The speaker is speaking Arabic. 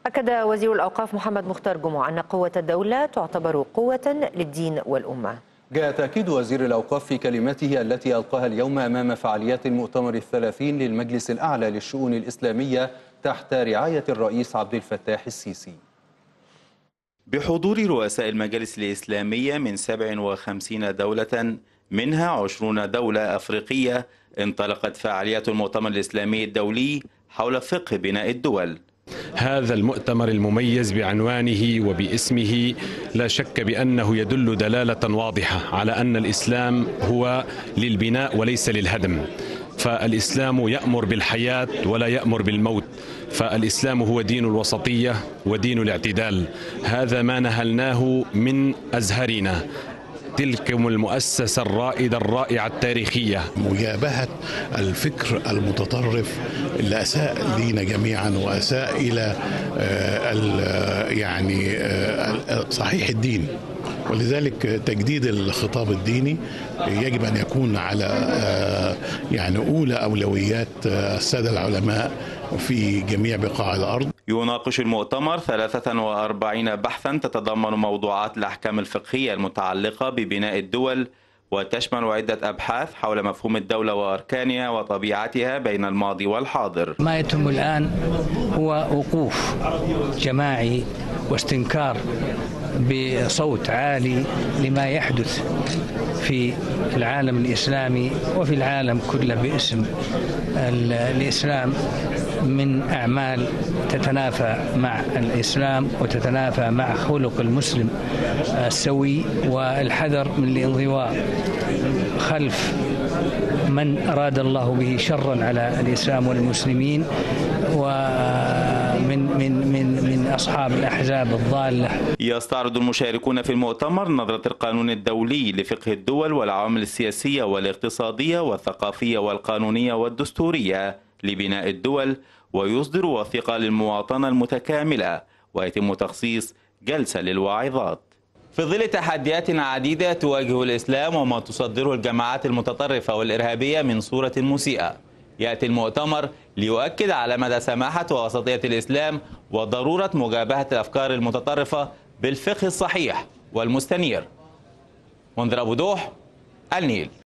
أكد وزير الأوقاف محمد مختار جمعة أن قوة الدولة تعتبر قوة للدين والأمة. جاء تأكيد وزير الأوقاف في كلمته التي ألقاها اليوم أمام فعاليات المؤتمر 30 للمجلس الأعلى للشؤون الإسلامية تحت رعاية الرئيس عبد الفتاح السيسي. بحضور رؤساء المجالس الإسلامية من 57 دولة منها 20 دولة أفريقية، انطلقت فعاليات المؤتمر الإسلامي الدولي حول فقه بناء الدول. هذا المؤتمر المميز بعنوانه وباسمه لا شك بأنه يدل دلالة واضحة على أن الإسلام هو للبناء وليس للهدم، فالإسلام يأمر بالحياة ولا يأمر بالموت، فالإسلام هو دين الوسطية ودين الاعتدال. هذا ما نهلناه من أزهرنا، تلكم المؤسسة الرائدة الرائعة التاريخية. مجابهة الفكر المتطرف اللي أساء لينا جميعا وأساء إلى صحيح الدين، ولذلك تجديد الخطاب الديني يجب أن يكون على أولى أولويات السادة العلماء في جميع بقاع الأرض. يناقش المؤتمر 43 بحثا تتضمن موضوعات الأحكام الفقهية المتعلقة ببناء الدول، وتشمل عدة أبحاث حول مفهوم الدولة وأركانها وطبيعتها بين الماضي والحاضر. ما يتم الآن هو وقوف جماعي واستنكار بصوت عالي لما يحدث في العالم الإسلامي وفي العالم كله باسم الإسلام من أعمال تتنافى مع الإسلام وتتنافى مع خلق المسلم السوي، والحذر من الانضواء خلف من أراد الله به شرا على الإسلام والمسلمين من أصحاب الأحزاب الضالة. يستعرض المشاركون في المؤتمر نظرة القانون الدولي لفقه الدول والعوامل السياسية والاقتصادية والثقافية والقانونية والدستورية لبناء الدول، ويصدر وثيقة للمواطنة المتكاملة، ويتم تخصيص جلسة للواعظات. في ظل تحديات عديدة تواجه الإسلام وما تصدره الجماعات المتطرفة والإرهابية من صورة مسيئة، يأتي المؤتمر ليؤكد على مدى سماحة ووسطية الإسلام وضرورة مجابهة الأفكار المتطرفة بالفقه الصحيح والمستنير. منذر أبو دوح، النيل.